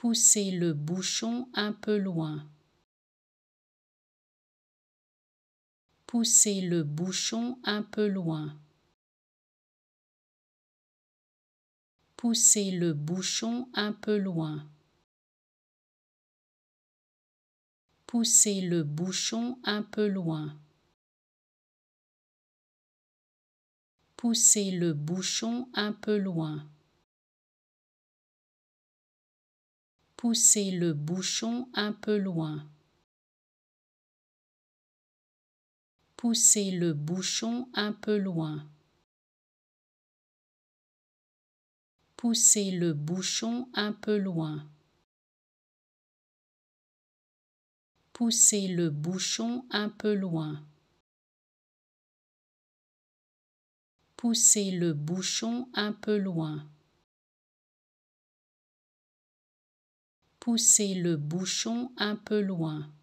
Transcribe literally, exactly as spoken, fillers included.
Poussez le bouchon un peu loin. Poussez le bouchon un peu loin. Poussez le bouchon un peu loin. Poussez le bouchon un peu loin. Poussez le bouchon un peu loin. Poussez le bouchon un peu loin. Poussez le bouchon un peu loin. Poussez le bouchon un peu loin. Poussez le bouchon un peu loin. Poussez le bouchon un peu loin. Poussez le bouchon un peu loin.